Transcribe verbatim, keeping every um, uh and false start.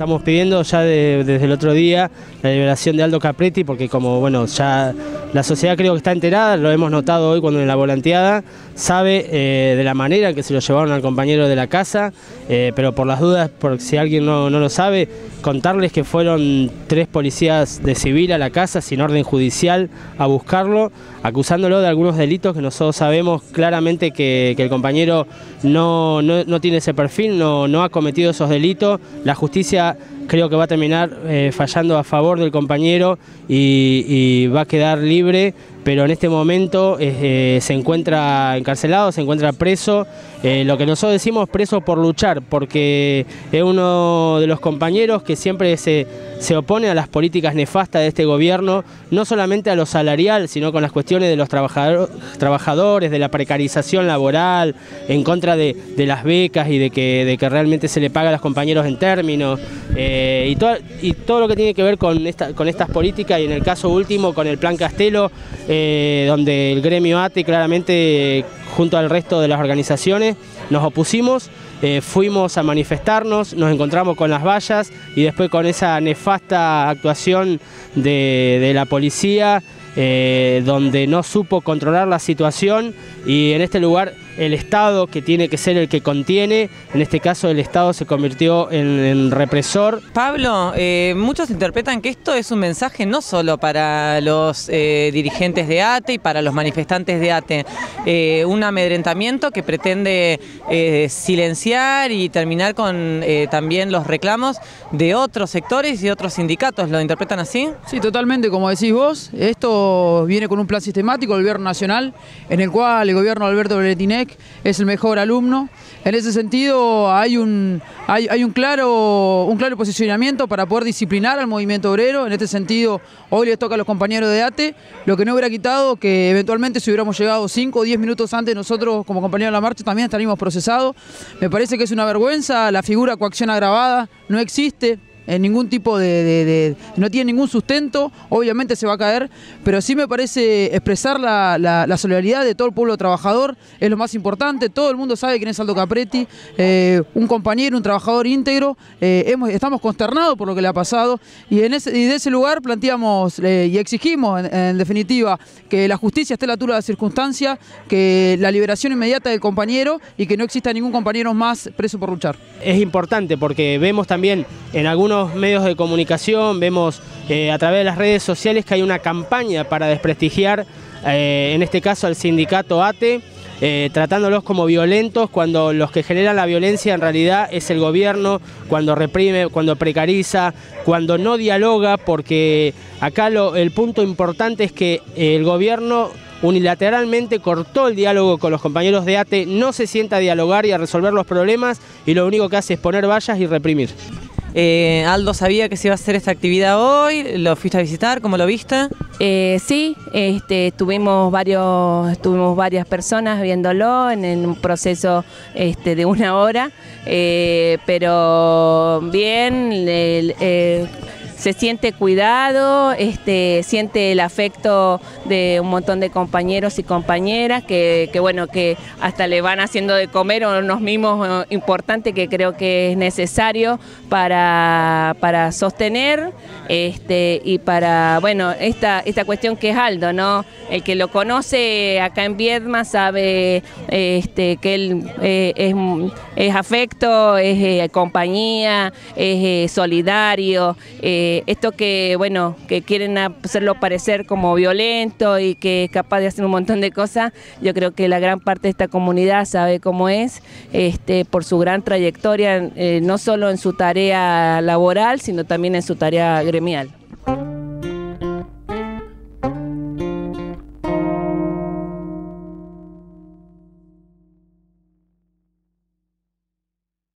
estamos pidiendo ya de, desde el otro día la liberación de Aldo Capretti, porque como bueno, ya la sociedad creo que está enterada, lo hemos notado hoy cuando en la volanteada, sabe eh, de la manera en que se lo llevaron al compañero de la casa, eh, pero por las dudas, por si alguien no, no lo sabe, contarles que fueron tres policías de civil a la casa sin orden judicial a buscarlo, acusándolo de algunos delitos que nosotros sabemos claramente que, que el compañero no, no, no tiene ese perfil, no, no ha cometido esos delitos. La justicia creo que va a terminar eh, fallando a favor del compañero y, y va a quedar libre, pero en este momento eh, se encuentra encarcelado, se encuentra preso, eh, lo que nosotros decimos preso por luchar, porque es uno de los compañeros que siempre se, se opone a las políticas nefastas de este gobierno, no solamente a lo salarial, sino con las cuestiones de los trabajador, trabajadores, de la precarización laboral, en contra de, de las becas y de que, de que realmente se le paga a los compañeros en términos, eh, y, todo, y todo lo que tiene que ver con, esta, con estas políticas, y en el caso último con el Plan Castelo, eh, donde el gremio A T E claramente, junto al resto de las organizaciones, nos opusimos, eh, fuimos a manifestarnos, nos encontramos con las vallas y después con esa nefasta actuación de, de la policía, eh, donde no supo controlar la situación, y en este lugar el Estado, que tiene que ser el que contiene, en este caso el Estado se convirtió en, en represor. Pablo, eh, muchos interpretan que esto es un mensaje no solo para los eh, dirigentes de A T E y para los manifestantes de A T E, eh, un amedrentamiento que pretende eh, silenciar y terminar con eh, también los reclamos de otros sectores y otros sindicatos. ¿Lo interpretan así? Sí, totalmente, como decís vos, esto viene con un plan sistemático del gobierno nacional, en el cual el gobierno de Alberto Breretinec es el mejor alumno. En ese sentido hay un, hay, hay un, claro, un claro posicionamiento para poder disciplinar al movimiento obrero. En este sentido hoy les toca a los compañeros de A T E, lo que no hubiera quitado que eventualmente si hubiéramos llegado cinco o diez minutos antes nosotros como compañeros de la marcha también estaríamos procesados. Me parece que es una vergüenza, la figura coacción agravada no existe. En ningún tipo de, de, de... no tiene ningún sustento, obviamente se va a caer, pero sí me parece expresar la, la, la solidaridad de todo el pueblo trabajador, es lo más importante. Todo el mundo sabe quién es Aldo Capretti, eh, un compañero, un trabajador íntegro, eh, hemos, estamos consternados por lo que le ha pasado, y, en ese, y de ese lugar planteamos eh, y exigimos, en, en definitiva, que la justicia esté a la altura de la circunstancia, que la liberación inmediata del compañero y que no exista ningún compañero más preso por luchar. Es importante porque vemos también en algunos medios de comunicación, vemos eh, a través de las redes sociales que hay una campaña para desprestigiar, eh, en este caso al sindicato A T E, eh, tratándolos como violentos, cuando los que generan la violencia en realidad es el gobierno, cuando reprime, cuando precariza, cuando no dialoga, porque acá lo, el punto importante es que el gobierno unilateralmente cortó el diálogo con los compañeros de A T E, no se sienta a dialogar y a resolver los problemas, y lo único que hace es poner vallas y reprimir. Eh, Aldo sabía que se iba a hacer esta actividad hoy, ¿lo fuiste a visitar? ¿Cómo lo viste? Eh, sí, este, tuvimos, varios, tuvimos varias personas viéndolo en, en un proceso este, de una hora, eh, pero bien, el, eh, se siente cuidado, este, siente el afecto de un montón de compañeros y compañeras que, que bueno, que hasta le van haciendo de comer unos mimos importantes que creo que es necesario para, para sostener este, y para, bueno, esta, esta cuestión que es Aldo, ¿no? El que lo conoce acá en Viedma sabe este, que él eh, es, es afecto, es eh, compañía, es eh, solidario, eh, esto que, bueno, que quieren hacerlo parecer como violento y que es capaz de hacer un montón de cosas, yo creo que la gran parte de esta comunidad sabe cómo es, este, por su gran trayectoria, eh, no solo en su tarea laboral, sino también en su tarea gremial.